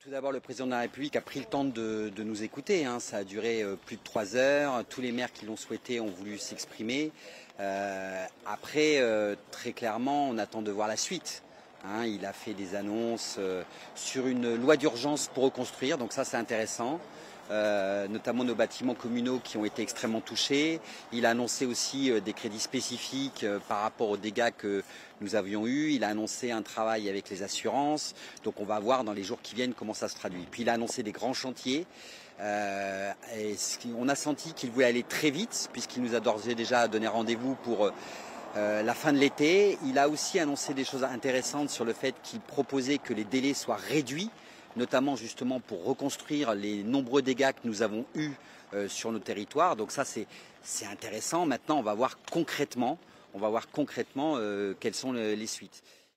Tout d'abord, le président de la République a pris le temps de nous écouter. Ça a duré plus de 3 heures. Tous les maires qui l'ont souhaité ont voulu s'exprimer. Après, très clairement, on attend de voir la suite. Il a fait des annonces sur une loi d'urgence pour reconstruire, donc ça c'est intéressant. Notamment nos bâtiments communaux qui ont été extrêmement touchés. Il a annoncé aussi des crédits spécifiques par rapport aux dégâts que nous avions eus. Il a annoncé un travail avec les assurances. Donc on va voir dans les jours qui viennent comment ça se traduit. Puis il a annoncé des grands chantiers. On a senti qu'il voulait aller très vite puisqu'il nous a d'ores et déjà donné rendez-vous pour la fin de l'été. Il a aussi annoncé des choses intéressantes sur le fait qu'il proposait que les délais soient réduits, notamment justement pour reconstruire les nombreux dégâts que nous avons eus sur nos territoires. Donc ça c'est intéressant. Maintenant on va voir concrètement quelles sont les suites.